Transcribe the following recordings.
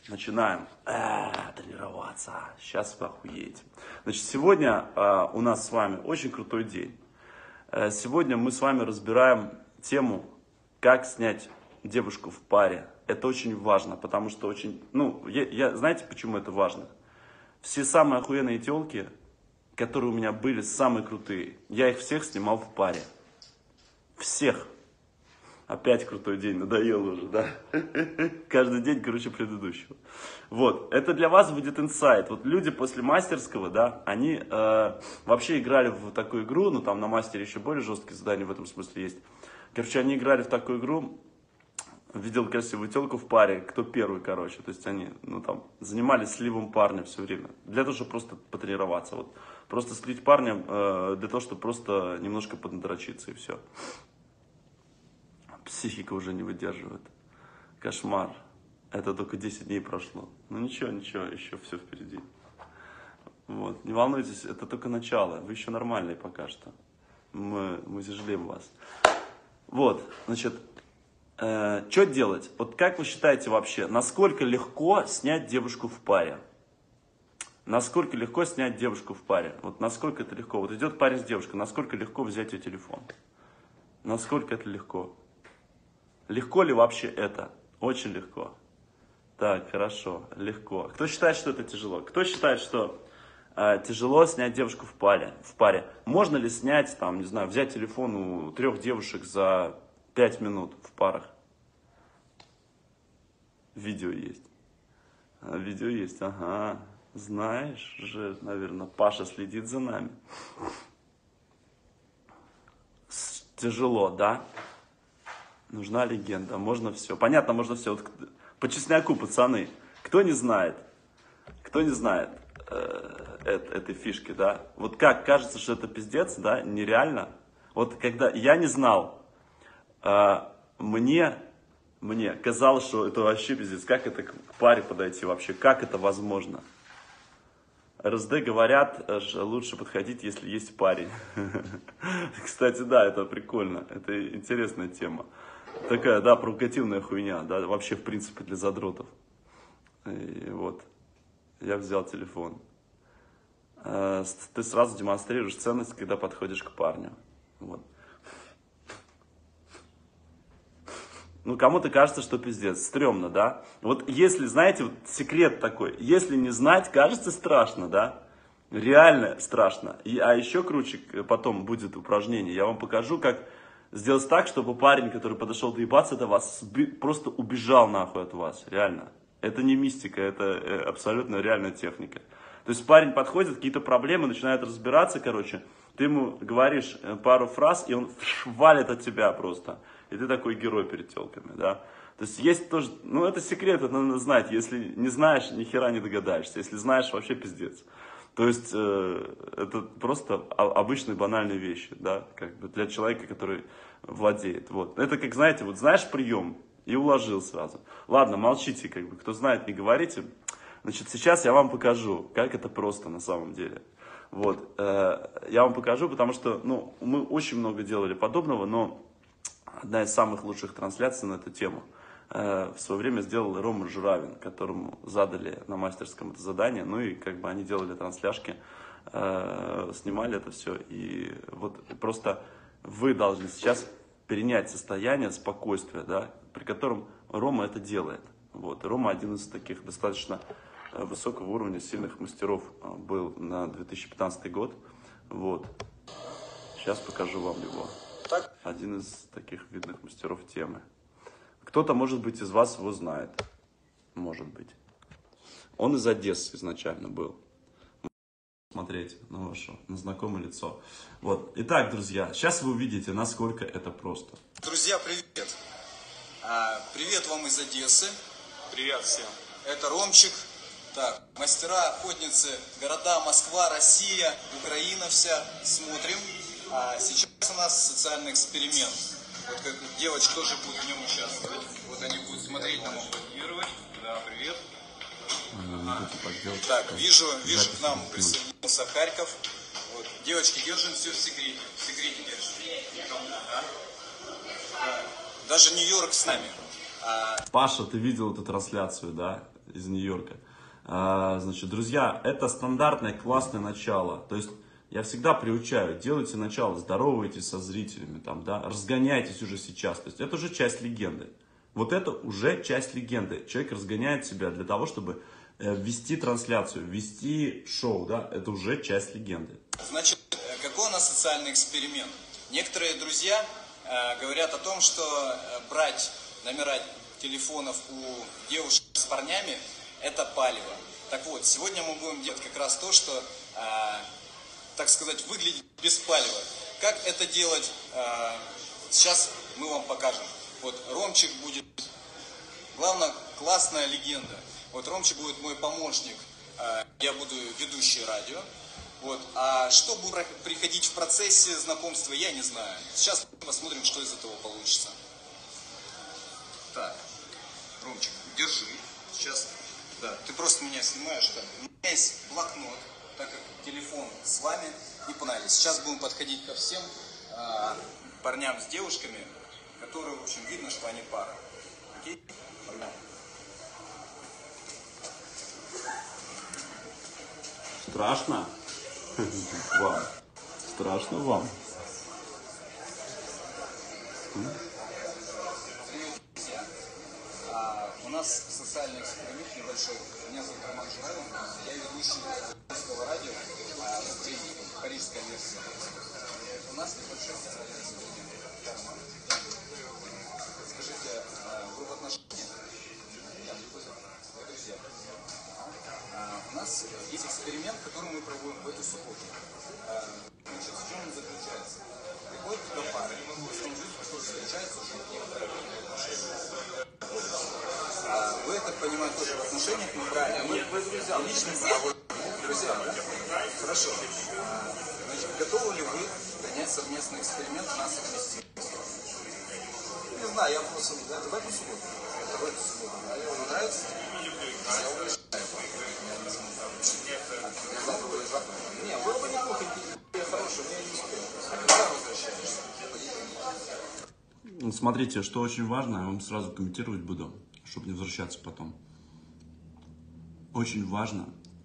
Начинаем тренироваться. Сейчас вы охуеете. Значит, сегодня у нас с вами очень крутой день. Сегодня мы с вами разбираем тему, как снять девушку в паре. Это очень важно, потому что очень... знаете, почему это важно? Все самые охуенные телки, которые у меня были, самые крутые, я их всех снимал в паре. Всех. Опять крутой день, надоел уже, да? Каждый день, короче, предыдущего. Вот, это для вас будет инсайт. Вот люди после мастерского, да, они вообще играли в такую игру, ну там на мастере еще более жесткие задания в этом смысле есть. Короче, они играли в такую игру, видел красивую телку в паре, кто первый, короче. То есть они, занимались сливом парня все время. Для того, чтобы просто потренироваться. Вот. Просто слить парня для того, чтобы просто немножко поднадрочиться и все. Психика уже не выдерживает. Кошмар. Это только 10 дней прошло. Ну ничего, еще все впереди. Вот. Не волнуйтесь, это только начало. Вы еще нормальные пока что. Мы зажалеем вас. Вот, значит, что делать? Вот как вы считаете вообще, насколько легко снять девушку в паре? Насколько легко снять девушку в паре? Вот насколько это легко? Вот идет парень с девушкой, насколько легко взять ее телефон? Насколько это легко? Легко ли вообще это? Очень легко. Так, хорошо, легко. Кто считает, что это тяжело? Кто считает, что тяжело снять девушку в паре? Можно ли снять, не знаю, взять телефон у 3 девушек за 5 минут в парах? Видео есть. Видео есть, ага. Знаешь же, наверное, Паша следит за нами. Тяжело, да? Нужна легенда, можно все. Понятно, можно все. Вот по чесноку, пацаны, кто не знает этой фишки, да? Вот как кажется, что это пиздец, да, нереально. Вот когда я не знал, мне казалось, что это вообще пиздец. Как это к паре подойти вообще? Как это возможно? РСД говорят, что лучше подходить, если есть парень. Кстати, да, это прикольно. Это интересная тема. Такая, да, провокативная хуйня, да, вообще, в принципе, для задротов. И вот, я взял телефон. Ты сразу демонстрируешь ценность, когда подходишь к парню. Вот. Ну, кому-то кажется, что пиздец, стрёмно, да? Вот если, знаете, вот секрет такой, если не знать, кажется страшно, да? Реально страшно. А еще круче потом будет упражнение. Я вам покажу, как сделать так, чтобы парень, который подошел доебаться до вас, просто убежал нахуй от вас. Реально. Это не мистика, это абсолютно реальная техника. То есть парень подходит, какие-то проблемы, начинает разбираться, короче. Ты ему говоришь пару фраз, и он валит от тебя просто. И ты такой герой перед телками, да. То есть есть тоже, это секрет, это надо знать. Если не знаешь, ни хера не догадаешься. Если знаешь, вообще пиздец. То есть это просто обычные банальные вещи, да, как бы для человека, который владеет. Вот. Это как, знаете, вот знаешь прием и уложил сразу. Ладно, молчите, как бы, кто знает, не говорите. Значит, сейчас я вам покажу, как это просто на самом деле. Вот, я вам покажу, потому что, мы очень много делали подобного, но одна из самых лучших трансляций на эту тему в свое время сделал Рома Журавин, которому задали на мастерском это задание, и как бы они делали трансляшки, снимали это все, и вот просто вы должны сейчас перенять состояние спокойствия, да, при котором Рома это делает. Вот, Рома один из таких достаточно высокого уровня сильных мастеров был на 2015 год, вот, сейчас покажу вам его. Один из таких видных мастеров темы. Кто-то, может быть, из вас его знает. Может быть. Он из Одессы изначально был. Смотреть на знакомое лицо. Вот. Итак, друзья, сейчас вы увидите, насколько это просто. Друзья, привет. Привет вам из Одессы. Привет всем. Это Ромчик. Так, мастера, охотницы, города Москва, Россия, Украина вся. Смотрим. Сейчас у нас социальный эксперимент. Вот как девочки тоже будут в нем участвовать. Вот они будут смотреть, нам аплодировать. Да, привет. Так, вижу, к нам присоединился Харьков. Вот. Девочки, держим все в секрете. В секрете держим. Никому, да? Даже Нью-Йорк с нами. Паша, ты видел эту трансляцию, да? из Нью-Йорка. Значит, друзья, это стандартное классное начало. То есть я всегда приучаю, делайте начало, здоровайтесь со зрителями, там, да, разгоняйтесь уже сейчас. То есть это уже часть легенды. Вот это уже часть легенды. Человек разгоняет себя для того, чтобы вести трансляцию, вести шоу, да, это уже часть легенды. Значит, какой у нас социальный эксперимент? Некоторые друзья говорят о том, что брать номера телефонов у девушек с парнями – это палево. Так вот, сегодня мы будем делать как раз то, что, так сказать, выглядит без палева. Как это делать, сейчас мы вам покажем. Вот Ромчик будет, главное, классная легенда. Вот Ромчик будет мой помощник, я буду ведущий радио. Вот. А что будет приходить в процессе знакомства, я не знаю. Сейчас посмотрим, что из этого получится. Так, Ромчик, держи. Сейчас, да, ты просто меня снимаешь. Так. У меня есть блокнот, так как телефон с вами. И погнали. Сейчас будем подходить ко всем парням с девушками, которые, в общем, видно, что они пара. Окей? Погнали. Страшно? Вам. Страшно вам. Друзья, у нас социальный эксперимент небольшой. Меня зовут Роман Журавин. Я ведущий Парижского радио, парижская версия. У нас небольшой социальный эксперимент. Скажите, вы в отношениях? Друзья. У нас есть эксперимент, который мы проводим в эту субботу. Значит, в чем он заключается? Приходит туда пара, кто встречается уже некоторое время в отношениях. Вы, я так понимаю, тоже в отношениях, неправильно? Вы друзья, лично друзья, да? Хорошо. Значит, готовы ли вы принять совместный эксперимент на совместимость? Не знаю, я просто... Это в эту субботу? Это в эту субботу. Вам нравится? Я угощаю. Не, было бы неплохо, я хороший, я не успел. Когда возвращаешься? Смотрите, что очень важно, я вам сразу комментировать буду, чтобы не возвращаться потом. Очень важно,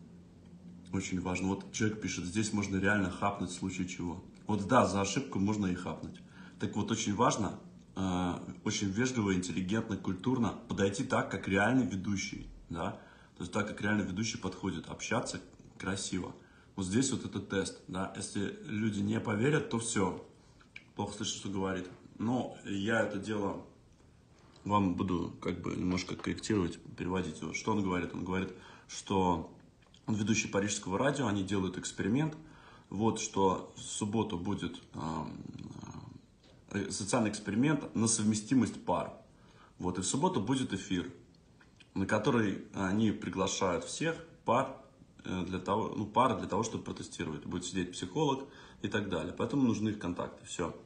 вот человек пишет, здесь можно реально хапнуть в случае чего. Вот да, за ошибку можно и хапнуть. Так вот, очень важно, очень вежливо, интеллигентно, культурно подойти так, как реальный ведущий, да? То есть так, как реально ведущий подходит, общаться красиво. Вот здесь вот это тест, да, если люди не поверят, то все, плохо слышно, что говорит. Но я это дело вам буду как бы немножко корректировать, переводить его. Что он говорит? Он говорит, что он ведущий Парижского радио, они делают эксперимент, вот, что в субботу будет социальный эксперимент на совместимость пар. Вот, и в субботу будет эфир, на который они приглашают всех пар, пары для того, чтобы протестировать. Будет сидеть психолог и так далее. Поэтому нужны их контакты. Все.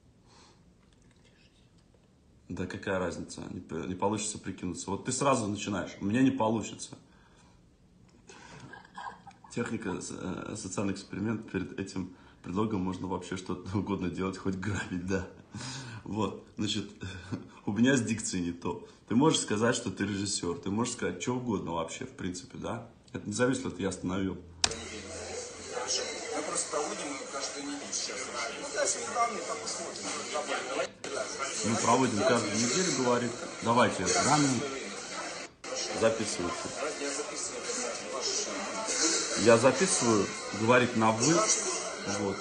Да какая разница? Не получится прикинуться. Вот ты сразу начинаешь. У меня не получится. Техника, социальный эксперимент. Перед этим предлогом можно вообще что-то угодно делать, хоть грабить, да. Вот, значит, у меня с дикцией не то. Ты можешь сказать, что ты режиссер. Ты можешь сказать что угодно вообще, в принципе, да. Это не зависит, от я остановил. Хорошо. Мы просто проводим каждую неделю сейчас. Ну, да, если там, там посмотрим. Мы проводим каждую неделю, говорит. Давайте рано записывайте. Я записываю, говорит на вы. Вот.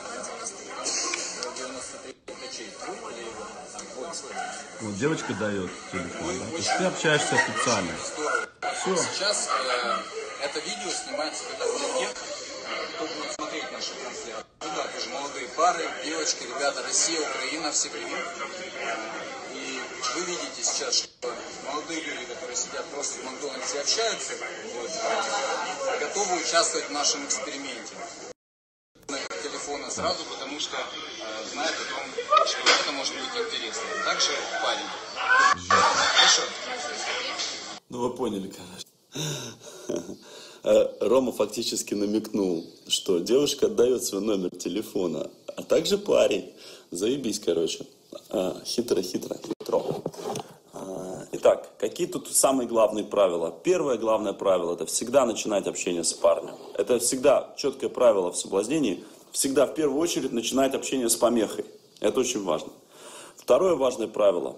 Вот девочка дает телефон, да? То есть ты общаешься официально. Все. Сейчас это видео снимается для тех, кто будет смотреть наши трансляции. Ну да, тоже молодые пары, девочки, ребята, Россия, Украина, все привет. И вы видите сейчас, что молодые люди, которые сидят просто в Макдональдсе и общаются, вот, готовы участвовать в нашем эксперименте. Телефона сразу, потому что знают о том, что это может быть интересно. Также парень. Хорошо. Ну вы поняли, короче. Рома фактически намекнул, что девушка отдает свой номер телефона, а также парень. Заебись, короче. Хитро. Итак, какие какие тут самые главные правила? Первое главное правило – это всегда начинать общение с парнем. Это всегда четкое правило в соблазнении. Всегда в первую очередь начинать общение с помехой. Это очень важно. Второе важное правило.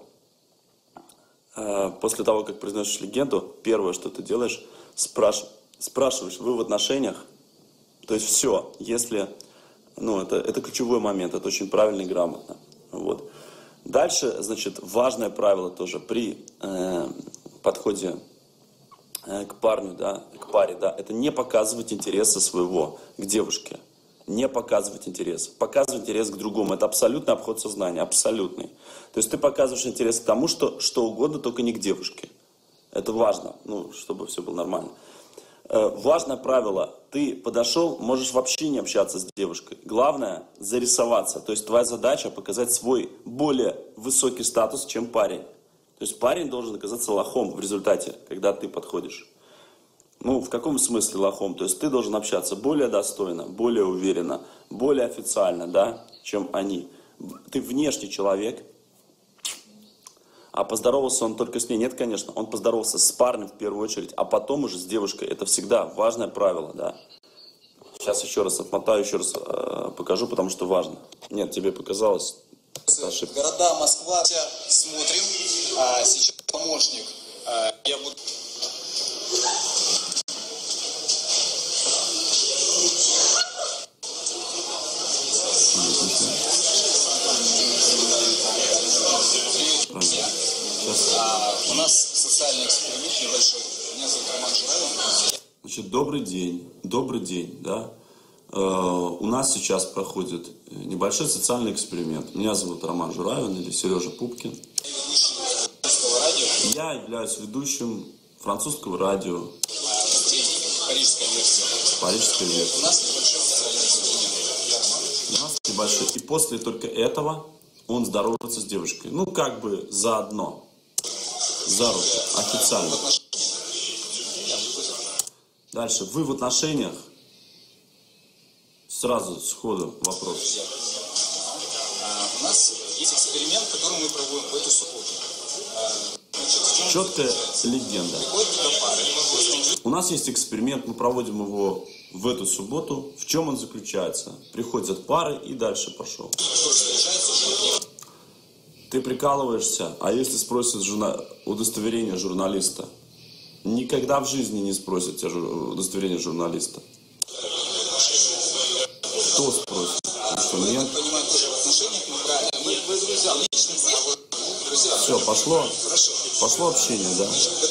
После того, как произносишь легенду, первое, что ты делаешь, спрашиваешь, вы в отношениях? То есть все, если, это ключевой момент, это очень правильно и грамотно. Вот. Дальше, значит, важное правило тоже при подходе к парню, да, к паре, да, это не показывать интереса своего к девушке. Не показывать интерес. Показывать интерес к другому. Это абсолютный обход сознания, абсолютный. То есть ты показываешь интерес к тому, что угодно, только не к девушке. Это важно, чтобы все было нормально. Важное правило, ты подошел, можешь вообще не общаться с девушкой. Главное зарисоваться. То есть твоя задача показать свой более высокий статус, чем парень. То есть парень должен оказаться лохом в результате, когда ты подходишь. В каком смысле лохом? То есть ты должен общаться более достойно, более уверенно, более официально, да, чем они. Ты внешний человек, а поздоровался он только с ней. Нет, конечно, он поздоровался с парнем в первую очередь, а потом уже с девушкой. Это всегда важное правило, да. Сейчас еще раз отмотаю, еще раз покажу, потому что важно. Нет, тебе показалось. Города Москва, смотрим. Сейчас помощник. Я буду... У нас социальный эксперимент небольшой. Меня зовут Роман Журавин. Значит, добрый день, да. У нас сейчас проходит небольшой социальный эксперимент. Меня зовут Роман Журавин или Сережа Пупкин. Я являюсь ведущим французского радио. Парижская версия. Парижская версия. У нас небольшой социальный эксперимент. У нас небольшой. И после только этого он здоровается с девушкой. Как бы заодно. За руку. Официально. Дальше. Вы в отношениях? Сразу сходу вопрос. У нас есть эксперимент, который мы проводим в эту субботу. Четкая легенда. У нас есть эксперимент, мы проводим его в эту субботу. В чем он заключается? Приходят пары и дальше пошел. Ты прикалываешься, а если спросят удостоверение журналиста? Никогда в жизни не спросят тебя удостоверение журналиста. Кто спросит? Что, нет? Все, пошло общение, да?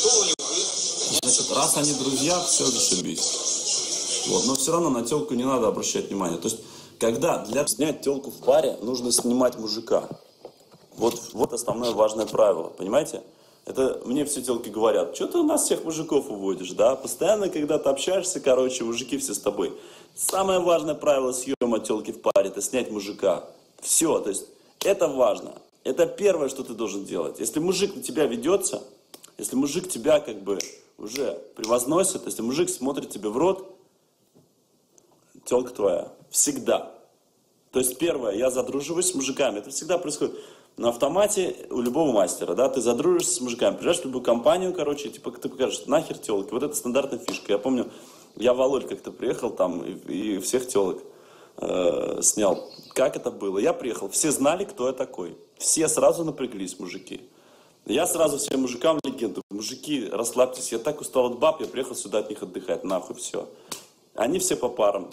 Значит, раз они друзья, все, зашибись. Вот, но все равно на телку не надо обращать внимание. То есть, когда для снять телку в паре, нужно снимать мужика. Вот основное важное правило, понимаете? Это мне все телки говорят, что ты у нас всех мужиков уводишь, да? Постоянно, когда ты общаешься, мужики все с тобой. Самое важное правило съема телки в паре – это снять мужика. Все, то есть это важно. Это первое, что ты должен делать. Если мужик на тебя ведется, если мужик тебя уже превозносит, если мужик смотрит тебе в рот, телка твоя. Всегда. То есть первое, я задруживаюсь с мужиками. Это всегда происходит на автомате у любого мастера, да, ты задружишься с мужиками, приезжаешь в любую компанию, ты покажешь, нахер телки, вот это стандартная фишка. Я помню, я в Алоль как-то приехал там и всех телок снял. Как это было? Я приехал, все знали, кто я такой. Все сразу напряглись, мужики. Я сразу всем мужикам легенду. Мужики, расслабьтесь, я так устал от баб, я приехал сюда от них отдыхать, нахуй, все. Они все по парам.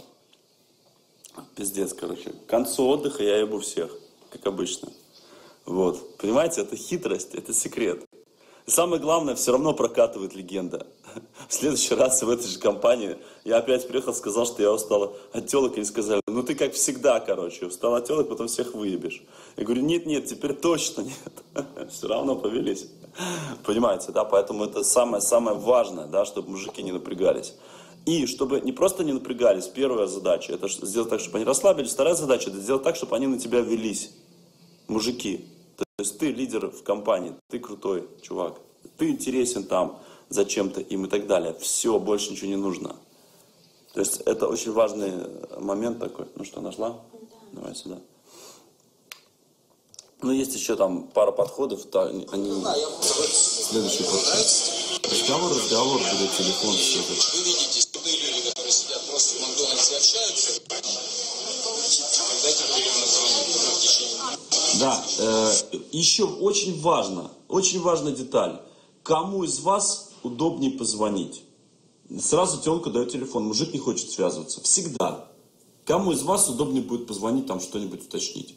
Пиздец, К концу отдыха я ебу всех, как обычно. Вот, понимаете, это хитрость, это секрет. И самое главное, все равно прокатывает легенда. В следующий раз в этой же компании я опять приехал, сказал, что я устал от телок, и они сказали, ты как всегда, устал от телок, потом всех выебешь. Я говорю, нет, теперь точно нет. Все равно повелись. Понимаете, да, поэтому это самое важное, да, чтобы мужики не напрягались. И чтобы не просто не напрягались, первая задача, это сделать так, чтобы они расслабились. Вторая задача, это сделать так, чтобы они на тебя велись. Мужики. То есть ты лидер в компании, ты крутой чувак, ты интересен там зачем-то им и так далее. Все, больше ничего не нужно. То есть это очень важный момент такой. Ну что, нашла? Да. Давай сюда. Ну, есть еще там пара подходов, они... Следующий подход. Разговор, будет телефон. Вы видите, молодые люди, которые сидят просто в Макдональдсе и общаются, дайте приемно звонить в течение. Да, еще очень важная деталь. Кому из вас удобнее позвонить? Сразу телка дает телефон, мужик не хочет связываться. Всегда. Кому из вас удобнее будет позвонить, там что-нибудь уточнить?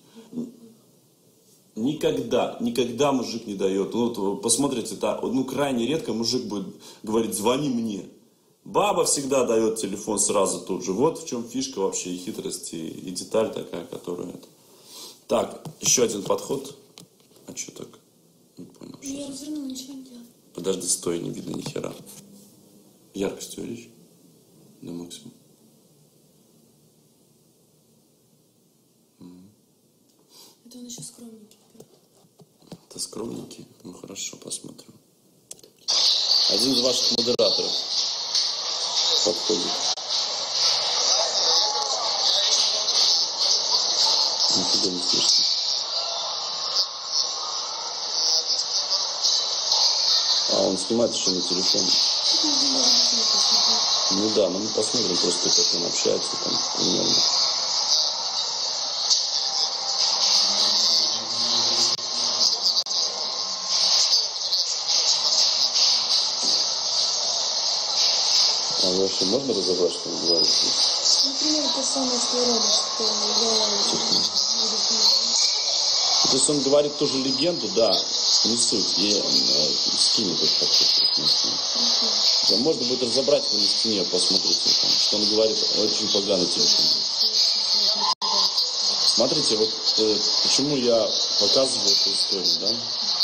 Никогда мужик не дает. Вот посмотрите, крайне редко мужик будет говорить: звони мне. Баба всегда дает телефон сразу тут же. Вот в чем фишка вообще и хитрость, и деталь такая, которая это. Так, еще один подход. А что так? Не понял. Я развернула, ничего не делаю. Подожди, стой, не видно ни хера. Яркость увеличь до максимума. Это он еще скромненький. Это скромненький? Ну хорошо, посмотрим. Один из ваших модераторов подходит. Нифига не слышно. А, он снимает еще на телефоне. Ну да, но мы посмотрим просто, как он общается там примерно. А вообще можно разобрать, что он говорит? Например, то самое, что и робот, что я... То есть он говорит тоже легенду, да, не суть, и скинет этот подход. Да, можно будет разобрать его на стене, посмотрите, там, что он говорит, очень поганый телефон. Смотрите, вот почему я показываю эту историю, да?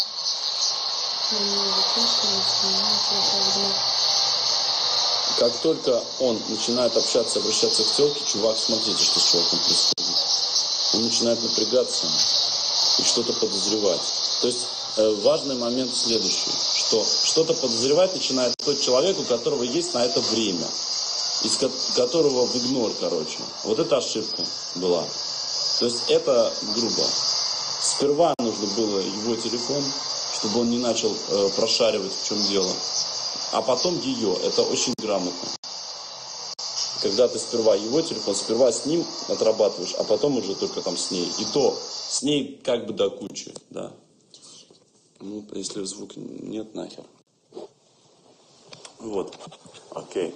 Как только он начинает общаться, обращаться к телке, чувак, смотрите, что с чуваком происходит. Он начинает напрягаться и что-то подозревать. То есть важный момент следующий, что что-то подозревать начинает тот человек, у которого есть на это время, из которого в игнор, короче. Вот это ошибка была. То есть это грубо. Сперва нужно было его телефон, чтобы он не начал прошаривать, в чем дело. А потом ее. Это очень грамотно. Когда ты сперва его телефон, сперва с ним отрабатываешь, а потом уже только там с ней. И то с ней как бы до кучи, да. Ну, если звук нет, нахер. Вот. Окей.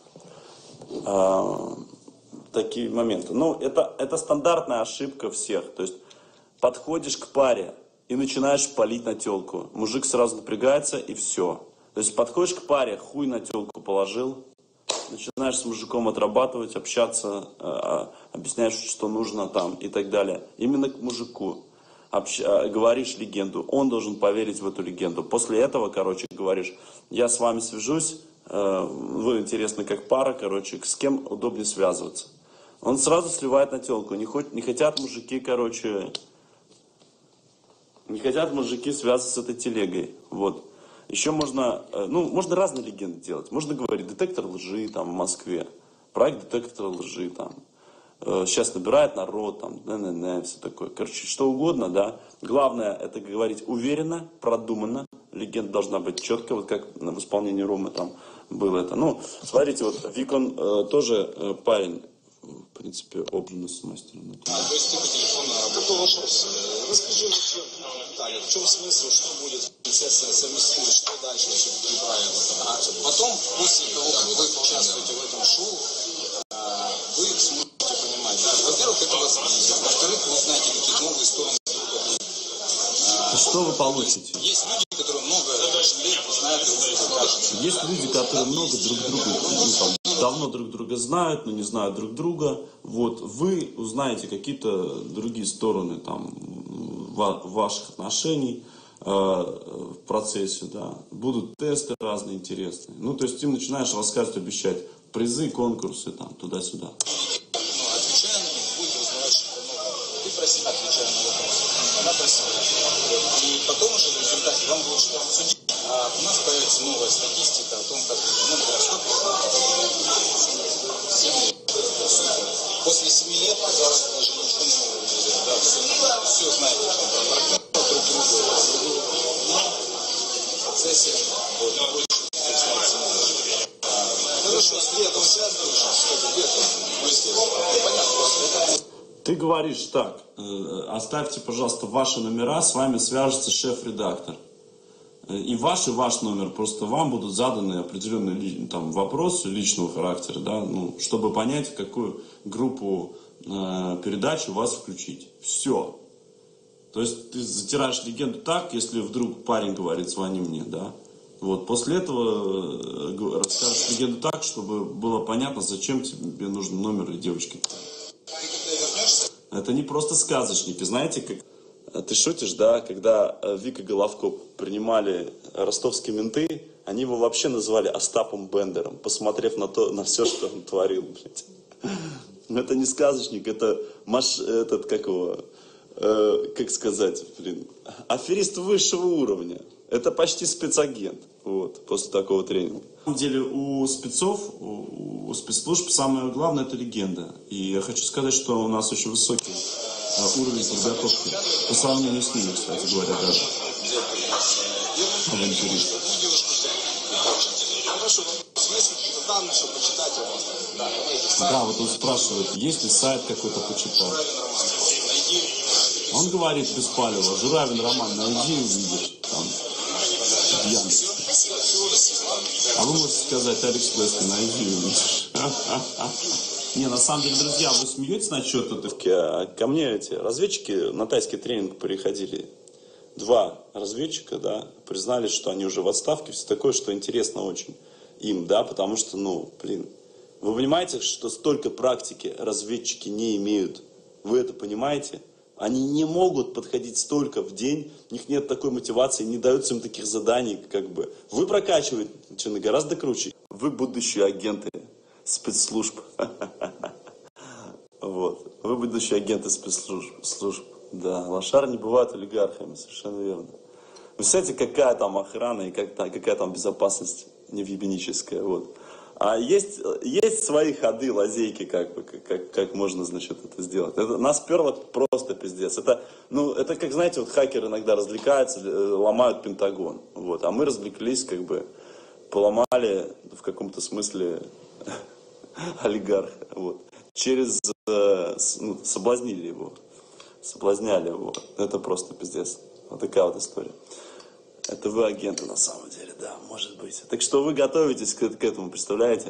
Такие моменты. Ну, это стандартная ошибка всех. То есть подходишь к паре и начинаешь палить на телку. Мужик сразу напрягается и все. То есть подходишь к паре, хуй на телку положил, начинаешь с мужиком отрабатывать, общаться, объясняешь, что нужно там и так далее. Именно к мужику. Говоришь легенду, он должен поверить в эту легенду. После этого, короче, говоришь: я с вами свяжусь, вы интересны как пара, короче, с кем удобнее связываться. Он сразу сливает на телку. Не хотят мужики, короче, не хотят мужики связываться с этой телегой. Вот. Еще можно разные легенды делать. Можно говорить: детектор лжи там в Москве, проект детектора лжи там. Сейчас набирает народ, там, все такое. Короче, что угодно, да. Главное это говорить уверенно, продуманно. Легенда должна быть четкая, вот как в исполнении Ромы там было это. Ну, смотрите, вот Викон тоже парень, в принципе, опытный мастер. То есть ты по телефону работаешь? Такой вопрос. Расскажи вообще, Таня, в чем смысл, что будет совместить, что дальше, чтобы правильно. Потом, после того, как вы участвуете в этом шоу, вы сможете понимать, да? Во-первых, это вас сблизит. Во-вторых, вы узнаете какие-то новые стороны. Что вы получите? Есть люди, которые много лет знают друг друга, кажется. Есть люди, которые много друг друга, давно друг друга знают, но не знают друг друга. Вот вы узнаете какие-то другие стороны там ваших отношений в процессе, да. Будут тесты разные интересные. Ну, то есть ты начинаешь рассказывать, обещать призы, конкурсы, там, туда-сюда. Отвечая на них, будете узнавать что-то новое. Ты про себя отвечаешь на вопросы, она про себя. И потом уже в результате вам будет что обсудить. А у нас появится новая статистика о том, как сколько 7 лет. После 7 лет, казалось бы, уже ничего нового нельзя. Да, все знаете, что там. Хорошо, среду участвуешь, что где-то, понятно. Ты говоришь так, оставьте, пожалуйста, ваши номера, с вами свяжется шеф-редактор. И ваш номер, просто вам будут заданы определенные там, вопросы личного характера, да, ну, чтобы понять, в какую группу передач вас включить. Все. То есть ты затираешь легенду так, если вдруг парень говорит, звони мне, да. Вот, после этого расскажешь легенду так, чтобы было понятно, зачем тебе нужен номер девочки. Это не просто сказочники, знаете, как... Ты шутишь, да, когда Вика Головко принимали ростовские менты, они его вообще называли Остапом Бендером, посмотрев на все, что он творил, блядь. Это не сказочник, это как сказать, блин, аферист высшего уровня. Это почти спецагент, вот, после такого тренинга. На самом деле у спецов, у спецслужб самое главное это легенда. И я хочу сказать, что у нас очень высокий уровень подготовки. По сравнению с ними, кстати говоря, даже. Авантюристов. Да, вот он спрашивает, есть ли сайт какой-то почитать. Он говорит Беспалева, Журавин Роман, найди и увидишь там. В Яндексе. А вы можете сказать, Алекс Плески, найди и увидишь. Не, на самом деле, друзья, вы смеетесь насчет этого? Ко мне эти разведчики на тайский тренинг приходили. 2 разведчика, да, признались, что они уже в отставке, все такое, что интересно очень им, да, потому что, ну, блин, вы понимаете, что столько практики разведчики не имеют? Вы это понимаете? Они не могут подходить столько в день, у них нет такой мотивации, не дается им таких заданий, как бы. Вы прокачиваете гораздо круче. Вы будущие агенты спецслужб. Вот. Вы будущие агенты спецслужб. Да, лошары не бывают олигархами, совершенно верно. Вы представляете, какая там охрана и какая там безопасность невъебеническая, вот. А есть свои ходы, лазейки, как можно, значит, это сделать. Это, нас перло просто пиздец. Это как, знаете, вот хакеры иногда развлекаются, ломают Пентагон. Вот. А мы развлеклись, как бы, поломали в каком-то смысле олигарха. Вот. Соблазнили его. Соблазняли его. Это просто пиздец. Вот такая вот история. Это вы агенты на самом деле, да, может быть. Так что вы готовитесь к этому, представляете?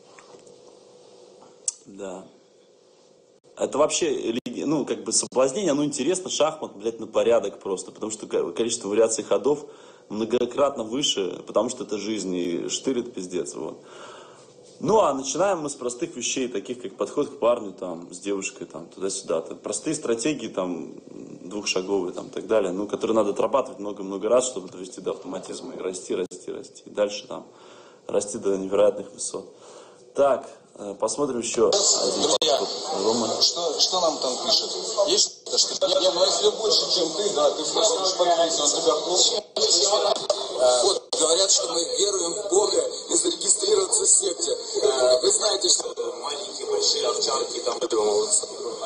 Да. Это вообще, ну, как бы соблазнение, оно интересно, шахмат, блядь, на порядок просто. Потому что количество вариаций ходов многократно выше, потому что это жизнь, и штырит пиздец, вот. Ну, а начинаем мы с простых вещей, таких как подход к парню, там, с девушкой, там, туда-сюда. Простые стратегии, там, двухшаговые, там, и так далее, ну, которые надо отрабатывать много-много раз, чтобы довести до автоматизма и расти. И дальше, там, расти до невероятных высот. Так, посмотрим еще один подход. Рома. Что нам там пишет? Есть что-то? Не, ну если больше, чем ты, да, ты спросишь, подписывайся на тебя. Вот, говорят, что мы веруем в Бога и зарегистрироваться в секте. Вы знаете, что маленькие, большие овчарки там придумываются.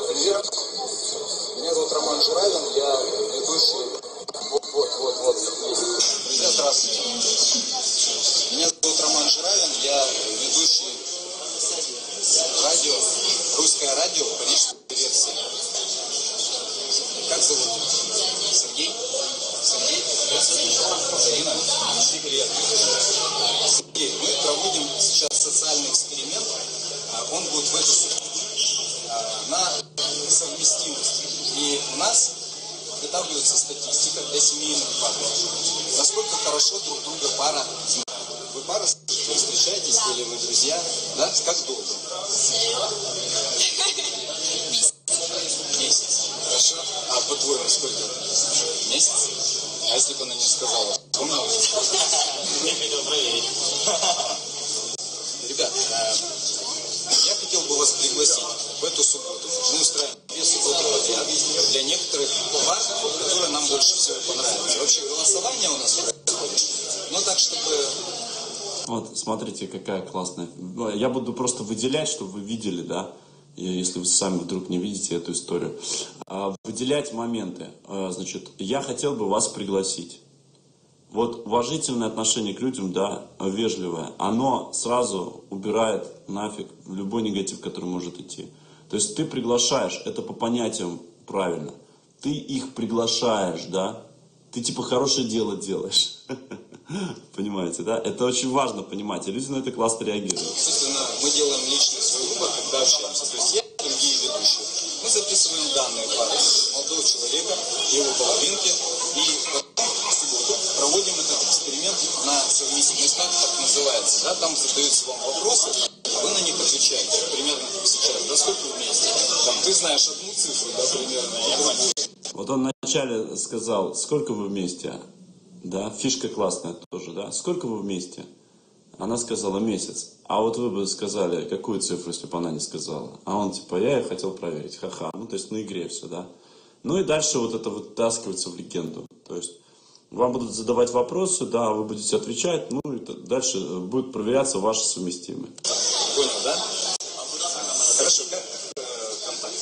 Меня зовут Роман Журавин, я ведущий... Вот. Друзья, здравствуйте. Меня зовут Роман Журавин, я ведущий радио, русское радио в парижской версии. Как зовут? Сергей? Зарина? Привет. Сергей, мы проводим сейчас социальный эксперимент. Он будет в эту субботу на совместимость. И у нас подготавливается статистика для семейных пар. Насколько хорошо друг друга пара знает. Вы пара, вы встречаетесь или вы друзья? Да? Как долго? Месяц. Хорошо. А по-твоему сколько? Месяц? А если бы она не сказала? Помнила? Не хотел проверить. Ребят, я хотел бы вас пригласить в эту субботу. Мы устраиваем 2 субботы подряд для некоторых пар, которые нам больше всего понравятся. Вообще голосование у нас происходит. Ну так, чтобы... Вот, смотрите, какая классная. Я буду просто выделять, чтобы вы видели, да, если вы сами вдруг не видите эту историю. Выделять моменты. Значит, я хотел бы вас пригласить. Вот уважительное отношение к людям, да, вежливое, оно сразу убирает нафиг любой негатив, который может идти. То есть ты приглашаешь, это по понятиям правильно, ты их приглашаешь, да, ты типа хорошее дело делаешь. Понимаете, да? Это очень важно понимать, и люди на это классно реагируют. Собственно, мы делаем личный свой выбор, когда общаемся. То есть я и другие ведущие. Мы записываем данные пары молодого человека, его половинки, и потом в субботу проводим этот эксперимент на совместимость, так называется. Да? Там задаются вам вопросы, а вы на них отвечаете. Примерно как сейчас. Да сколько вы вместе? Там, ты знаешь одну цифру, да, примерно, я другую. Вот он вначале сказал, сколько вы вместе? Да, фишка классная тоже, да. Сколько вы вместе? Она сказала месяц. А вот вы бы сказали, какую цифру, если бы она не сказала? А он типа, я ее хотел проверить, ха-ха. Ну, то есть на игре все, да. Ну и дальше вот это вытаскивается в легенду. То есть вам будут задавать вопросы, да, вы будете отвечать, ну и дальше будет проверяться ваши совместимые. Понял, да? Хорошо, как контакт?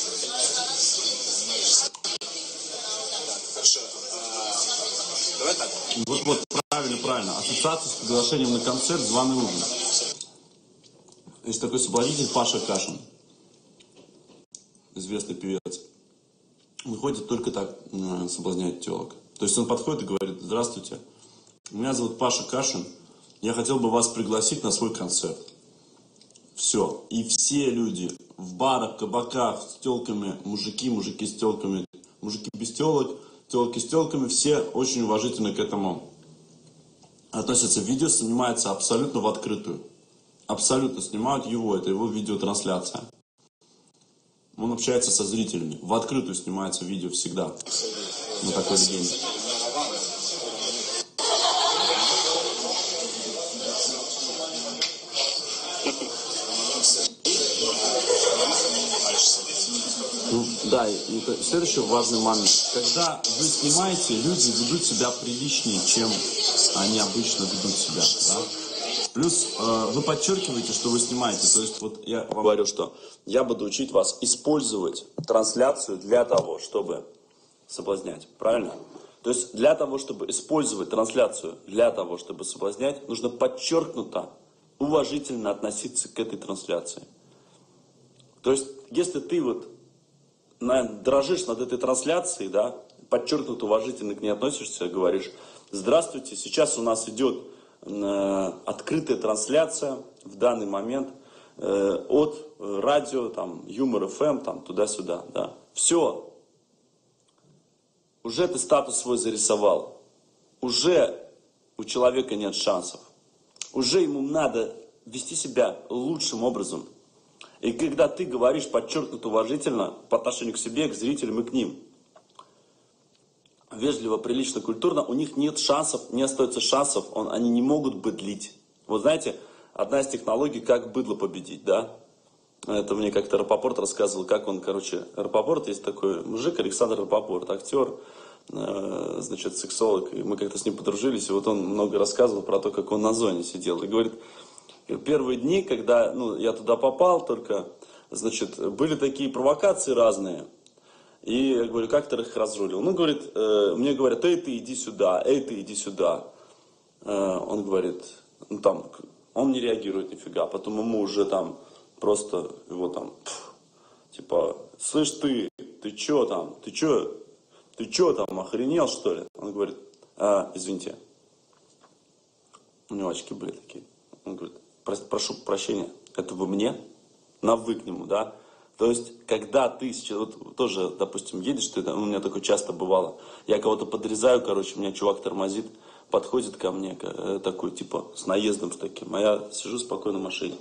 Хорошо. Давай так. Вот, правильно. Ассоциация с приглашением на концерт, званый ужин. Есть такой соблазнитель Паша Кашин, известный певец. Выходит только так, соблазняет телок. То есть он подходит и говорит: здравствуйте, меня зовут Паша Кашин, я хотел бы вас пригласить на свой концерт. Все. И все люди в барах, кабаках с телками, мужики с телками, мужики без телок, телки с телками, все очень уважительно к этому относятся. Видео снимается абсолютно в открытую. Абсолютно снимают его, это его видеотрансляция. Он общается со зрителями. В открытую снимается видео всегда. На такой легенде. Ну, да, и это следующий важный момент. Когда вы снимаете, люди ведут себя приличнее, чем они обычно ведут себя. Да? Плюс вы подчеркиваете, что вы снимаете. То есть вот я вам говорю, что я буду учить вас использовать трансляцию для того, чтобы соблазнять. Правильно? То есть для того, чтобы использовать трансляцию, для того, чтобы соблазнять, нужно подчеркнуто, уважительно относиться к этой трансляции. То есть если ты вот дрожишь над этой трансляцией, да, подчеркнуто уважительно к ней относишься, говоришь: здравствуйте, сейчас у нас идет открытая трансляция в данный момент от радио, там, Юмор ФМ, там, туда-сюда, да. Все. Уже ты статус свой зарисовал. Уже у человека нет шансов. Уже ему надо вести себя лучшим образом. И когда ты говоришь подчеркнуто уважительно по отношению к себе, к зрителям и к ним, вежливо, прилично, культурно, у них нет шансов, не остается шансов, они не могут быдлить. Вот знаете, одна из технологий, как быдло победить, да? Это мне как-то Рапопорт рассказывал, как он, Рапопорт, есть такой мужик, Александр Рапопорт, актер, значит, сексолог, и мы как-то с ним подружились, и вот он много рассказывал про то, как он на зоне сидел, и говорит: первые дни, когда я туда попал, только, значит, были такие провокации разные. И я говорю: как ты их разрулил? Ну, говорит, мне говорят: эй, ты иди сюда, эй, ты иди сюда. Он говорит, он не реагирует нифига. Потом ему уже там, просто его там, типа, слышь, ты чё там, ты чё там, охренел, что ли? Он говорит: извините. У него очки были такие. Он говорит: прошу прощения, это вы мне? На вы к нему, да? То есть, когда ты сейчас, вот тоже, допустим, едешь, у меня такое часто бывало, я кого-то подрезаю, меня чувак тормозит, подходит ко мне, такой, типа, с наездом с таким, а я сижу спокойно в машине.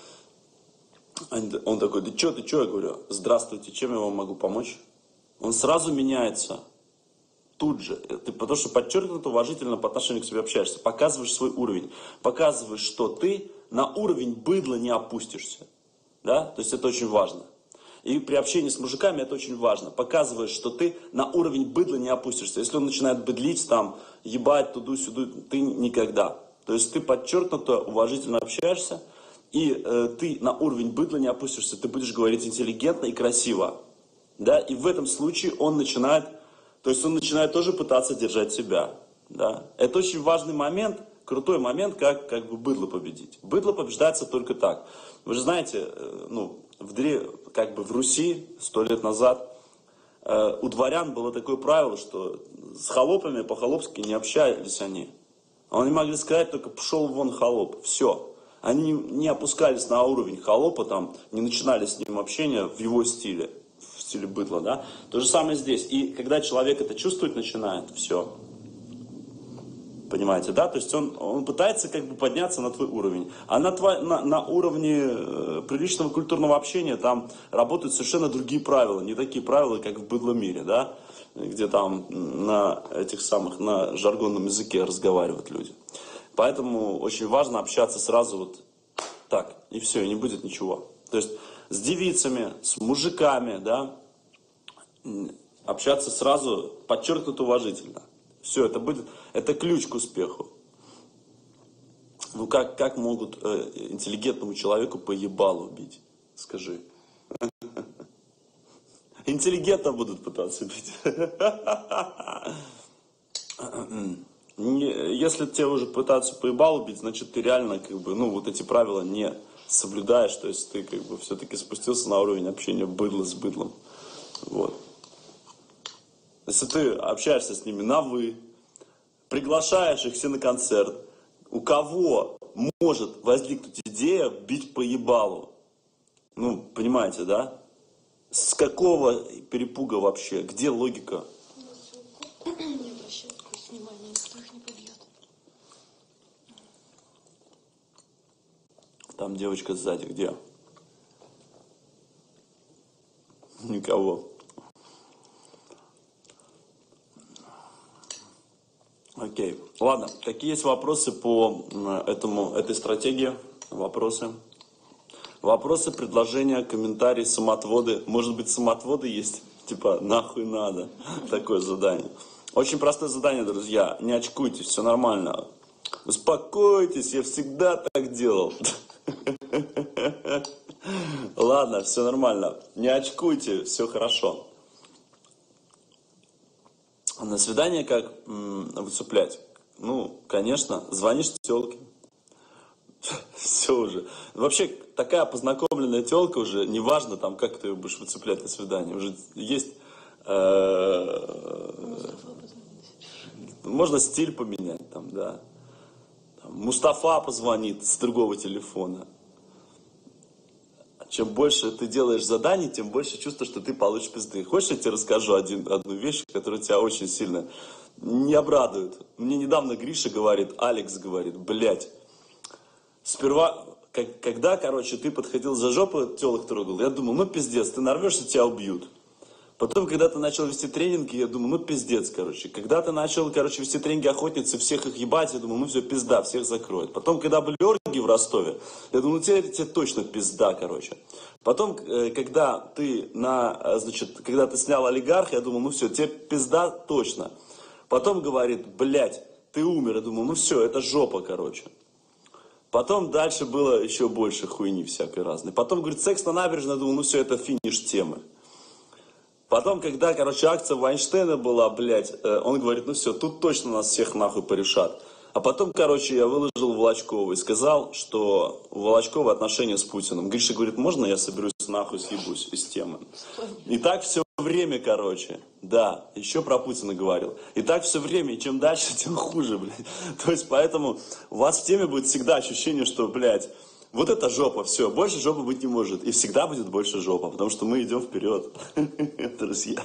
Он такой: ты чё? Я говорю: здравствуйте, чем я вам могу помочь? Он сразу меняется, тут же, ты потому что подчеркнуто уважительно по отношению к себе общаешься, показываешь свой уровень, показываешь, что ты на уровень быдла не опустишься, да, то есть это очень важно. И при общении с мужиками это очень важно. Показываешь, что ты на уровень быдла не опустишься. Если он начинает быдлить, там, ебать туда-сюда, ты никогда. То есть ты подчеркнуто уважительно общаешься, и ты на уровень быдла не опустишься. Ты будешь говорить интеллигентно и красиво. Да? И в этом случае он начинает тоже пытаться держать себя. Да? Это очень важный момент, крутой момент, как бы быдло победить. Быдло побеждается только так. Вы же знаете, ну, как бы в Руси 100 лет назад у дворян было такое правило, что с холопами по-холопски не общались они. Они могли сказать только «пошел вон холоп», все. Они не опускались на уровень холопа, там, не начинали с ним общение в его стиле, в стиле быдла, да. То же самое здесь. И когда человек это чувствовать начинает, все. Понимаете, да? То есть он пытается как бы подняться на твой уровень. А на уровне приличного культурного общения там работают совершенно другие правила. Не такие правила, как в быдлом мире, да? Где там на жаргонном языке разговаривают люди. Поэтому очень важно общаться сразу вот так. И все, и не будет ничего. То есть с девицами, с мужиками, да? Общаться сразу подчеркнуто уважительно. Все, это ключ к успеху. Ну как могут интеллигентному человеку по ебалу бить? Скажи. Интеллигентно будут пытаться бить. Если тебя уже пытаются по ебалу бить, значит ты реально как бы, ну вот эти правила не соблюдаешь. То есть ты как бы все-таки спустился на уровень общения быдла с быдлом. Вот. Если ты общаешься с ними на «вы», приглашаешь их все на концерт, у кого может возникнуть идея бить по ебалу? Ну, понимаете, да? С какого перепуга вообще? Где логика? Не обращай внимания, никто их не побьет. Там девочка сзади, где? Никого. Окей. Ладно, какие есть вопросы по этой стратегии? Вопросы? Вопросы, предложения, комментарии, самоотводы. Может быть, самоотводы есть? Типа, нахуй надо. Такое задание. Очень простое задание, друзья. Не очкуйтесь, все нормально. Успокойтесь, я всегда так делал. Ладно, все нормально. Не очкуйте, все хорошо. На свидание как выцеплять? Ну, конечно, звонишь телке. Все уже. Вообще, такая познакомленная телка уже, неважно, там, как ты ее будешь выцеплять на свидание. Уже есть... Можно стиль поменять, там, да. Там, Мустафа позвонит с другого телефона. Чем больше ты делаешь заданий, тем больше чувство, что ты получишь пизды. Хочешь, я тебе расскажу одну вещь, которая тебя очень сильно не обрадует? Мне недавно Гриша говорит, Алекс говорит, блядь, сперва, когда, короче, ты подходил за жопу, телок трогал, я думал, ну пиздец, ты нарвешься, тебя убьют. Потом, когда ты начал вести тренинги, я думаю, ну пиздец, короче. Когда ты начал, короче, вести тренинги охотницы, всех их ебать, я думаю, ну все, пизда, всех закроют. Потом, когда были оргии в Ростове, я думаю, ну тебе точно пизда, короче. Потом, когда ты когда ты снял олигарх, я думал, ну все, тебе пизда точно. Потом говорит, блядь, ты умер, я думал, ну все, это жопа, короче. Потом дальше было еще больше хуйни всякой разной. Потом, говорит, секс на набережной, я думал, ну все, это финиш темы. Потом, когда, короче, акция Вайнштейна была, блядь, он говорит, ну все, тут точно нас всех нахуй порешат. А потом, короче, я выложил Волочкова и сказал, что у Волочкова отношения с Путиным. Гриша говорит, можно я соберусь нахуй, съебусь из темы? И так все время, короче, да, еще про Путина говорил. И так все время, и чем дальше, тем хуже, блядь. То есть, поэтому у вас в теме будет всегда ощущение, что, блядь, вот это жопа, все, больше жопы быть не может. И всегда будет больше жопа, потому что мы идем вперед, друзья.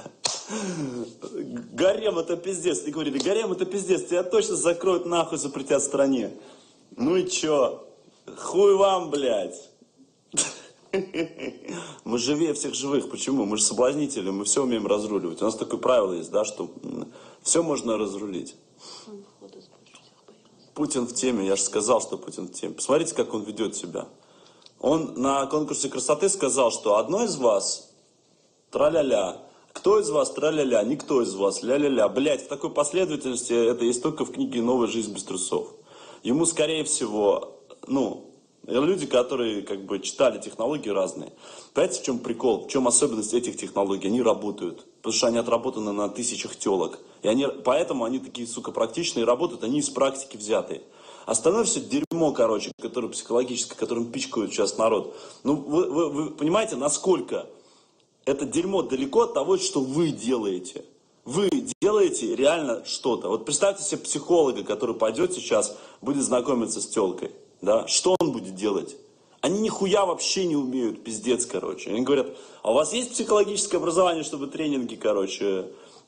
Гарем это пиздец. Ты говорили, гарем это пиздец, тебя точно закроют нахуй, запретят в стране. Ну и чё? Хуй вам, блядь. Мы живее всех живых. Почему? Мы же соблазнители, мы все умеем разруливать. У нас такое правило есть, да, что все можно разрулить. Путин в теме, я же сказал, что Путин в теме. Посмотрите, как он ведет себя. Он на конкурсе красоты сказал, что одно из вас тра-ля-ля. Кто из вас тра-ля-ля? Никто из вас ля-ля-ля. Блять, в такой последовательности это есть только в книге «Новая жизнь без трусов». Ему, скорее всего, ну, И люди, которые как бы читали технологии разные. Понимаете, в чем прикол, в чем особенность этих технологий? Они работают, потому что они отработаны на тысячах телок. Поэтому они такие, сука, практичные, работают, они из практики взятые. Остальное все дерьмо, короче, которое психологическое, которым пичкают сейчас народ. Ну, вы понимаете, насколько это дерьмо далеко от того, что вы делаете. Вы делаете реально что-то. Вот представьте себе психолога, который пойдет сейчас, будет знакомиться с телкой. Да? Что он будет делать? Они нихуя вообще не умеют, пиздец, короче. Они говорят, а у вас есть психологическое образование, чтобы тренинги, короче,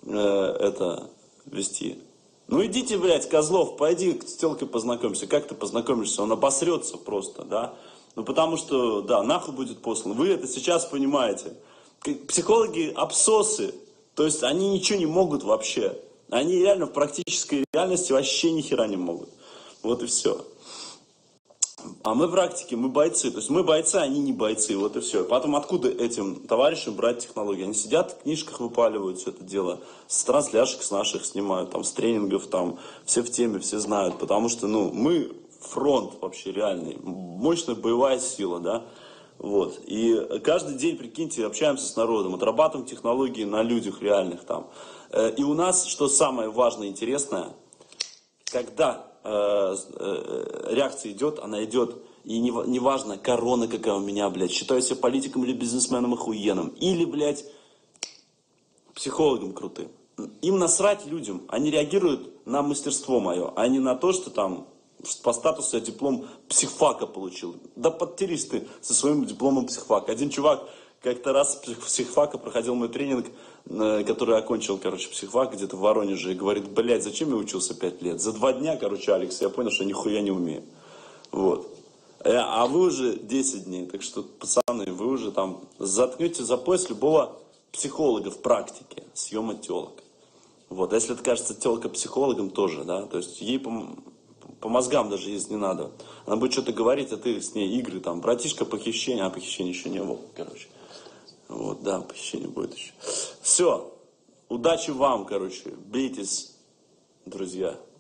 вести? Ну идите, блядь, Козлов, пойди с телкой познакомься. Как ты познакомишься? Он обосрется просто, да? Ну потому что, да, нахуй будет послан. Вы это сейчас понимаете. Психологи абсосы, то есть они ничего не могут вообще. Они реально в практической реальности вообще ни хера не могут. Вот и все. А мы в практике, мы бойцы. То есть мы бойцы, они не бойцы. Вот и все. Потом откуда этим товарищам брать технологии? Они сидят в книжках, выпаливают все это дело. С трансляшек с наших снимают, там, с тренингов, там, все в теме, все знают. Потому что, ну, мы фронт вообще реальный. Мощная боевая сила, да. Вот. И каждый день, прикиньте, общаемся с народом, отрабатываем технологии на людях реальных там. И у нас, что самое важное и интересное, когда реакция идет, она идет, и не важно, корона какая у меня, блядь, считаю себя политиком или бизнесменом охуенным, или, блядь, психологом крутым. Им насрать людям, они реагируют на мастерство мое, а не на то, что там по статусу я диплом психфака получил. Да подтерись ты со своим дипломом психфака. Один чувак как-то раз психфака проходил мой тренинг, который окончил, короче, психфак где-то в Воронеже, и говорит, блядь, зачем я учился 5 лет? За 2 дня, короче, Алекс, я понял, что нихуя не умею. Вот. А вы уже 10 дней, так что, пацаны, вы уже там заткнете за пояс любого психолога в практике съема телок. Вот. А если это кажется телка психологом, тоже, да, то есть ей по мозгам даже ездить не надо. Она будет что-то говорить, а ты с ней игры, там, братишка, похищение, а похищения еще не было, короче. Вот, да, похищение будет еще. Все, удачи вам, короче, бейтесь, друзья.